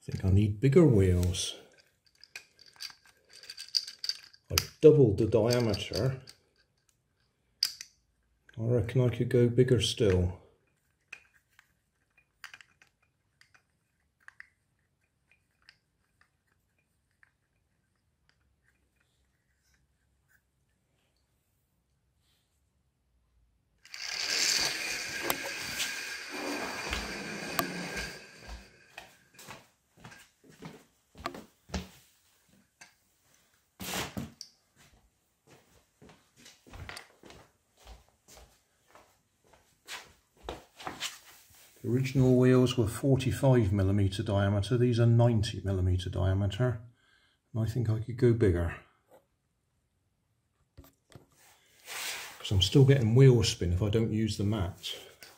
I think I need bigger wheels. I've doubled the diameter. I reckon I could go bigger still. The original wheels were 45mm diameter, these are 90mm diameter, and I think I could go bigger. Because I'm still getting wheel spin if I don't use the mat.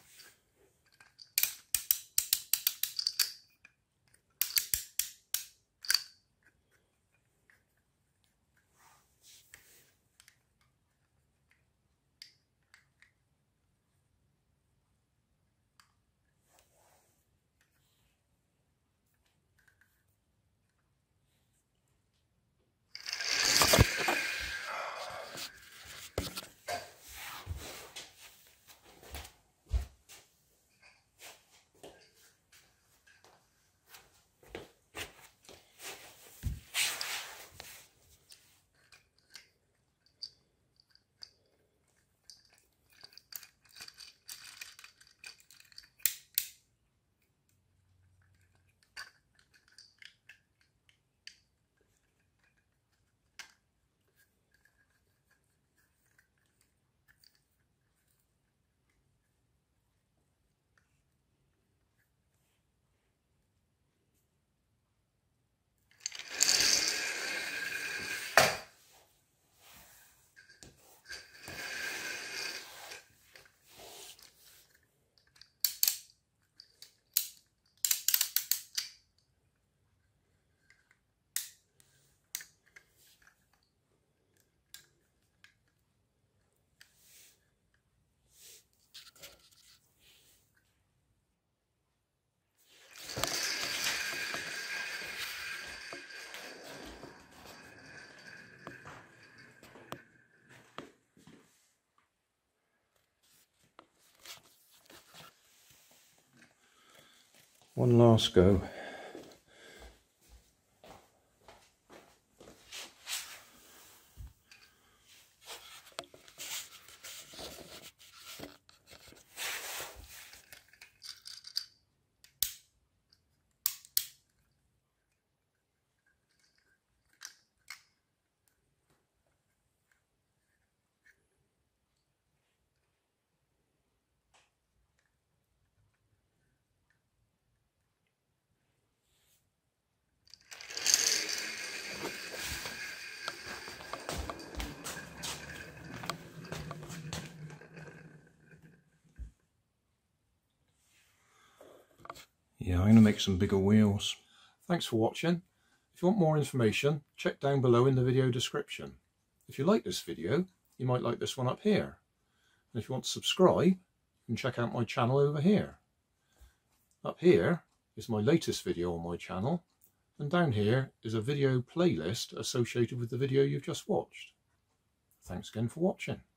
One last go. Yeah, I'm going to make some bigger wheels. Thanks for watching. If you want more information, check down below in the video description. If you like this video, you might like this one up here. And if you want to subscribe, you can check out my channel over here. Up here is my latest video on my channel, and down here is a video playlist associated with the video you've just watched. Thanks again for watching.